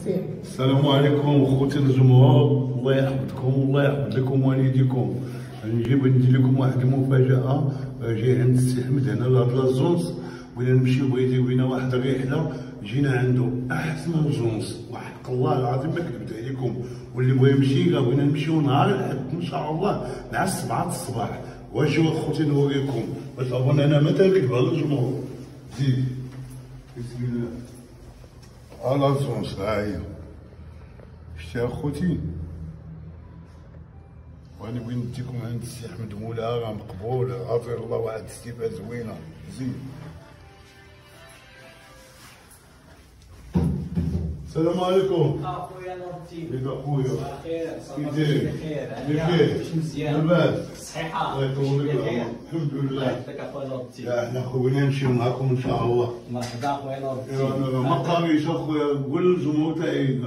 السلام عليكم خوتي الجمهور، الله يحفظكم والله يحفظ لكم والديكم. نجيب ندير لكم واحد المفاجأة. جاي عند السي احمد هنا لهاد لاجونس، بغينا نمشيو بغيتي بينا واحد الرحلة. جينا عنده احسن جونس وحق الله العظيم ما كذبت عليكم. واللي بغى يمشي بغينا نمشيو نهار الاحد ان شاء الله مع 7 الصباح. واجيو اخوتي نوريكم باش اظن انا ما تنكذب على الجمهور. زيد بسم الله. لاجونس ها هي شتي اخوتي، وانا بغيت نديكم عند السي احمد مولاها راه مقبول غافر الله، واحد السيفه زوينه. زين السلام عليكم. اخويا نورتي. كيف اخويا؟ بخير كيف داير؟ بخير مزيان لاباس؟ صحيحه الله يطول لك الحمد لله. يعطيك اخويا نورتي. احنا خويا نمشيو معاكم ان شاء الله. مرحبا اخويا نورتي. انا ما قاريش اخويا، قول للجمهور تاعي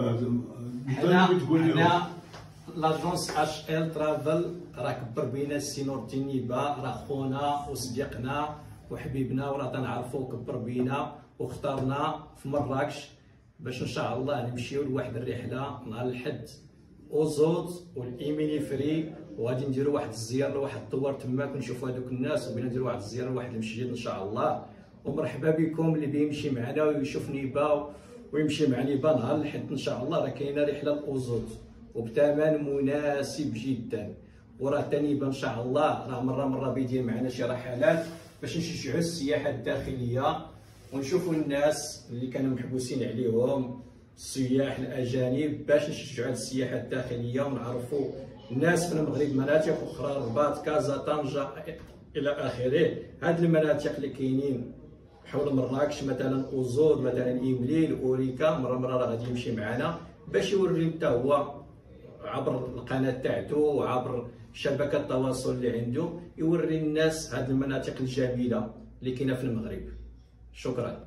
حنا لاجونس اش ال ترافل راه كبر بينا السي نورتي النيبه، راه خونا وصديقنا وحبيبنا وراه تنعرفو كبر بينا واختارنا في مراكش باش ان شاء الله نمشيو لواحد الرحله نهار الحد اوزوت والايميني فري، وغادي نديرو واحد الزياره لواحد الدوار تماك ونشوفو هذوك الناس، وبغينا نديرو واحد الزياره لواحد المسجد ان شاء الله. ومرحبا بكم اللي بيمشي معنا ويشوف نيبا ويمشي مع نيبا نهار الحد ان شاء الله. راه كاينه رحله الاوزوت وبثمن مناسب جدا، وراه تانيبا ان شاء الله راه مره بيدير معنا شي رحلات باش نشجعوا السياحه الداخليه ونشوفوا الناس اللي كانوا محبوسين عليهم السياح الاجانب، باش نشجعوا السياحه الداخليه ونعرفوا الناس في المغرب مناطق اخرى، الرباط، كازا، طنجه الى اخره. هاد المناطق اللي كاينين حول مراكش مثلا اوزود مثلا ايمليل اوريكا، مره راه غادي يمشي معنا باش يوري حتى هو عبر القناه تاعته وعبر شبكه التواصل اللي عنده، يوري الناس هاد المناطق الجميله اللي كاينه في المغرب. شكرا.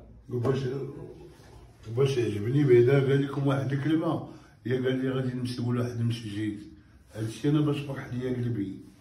باش يعجبني بعدا قال لكم واحد الكلمه، هي قال لي غادي نمشيو لواحد المسجد. هادشي انا باش فرح ليا قلبي.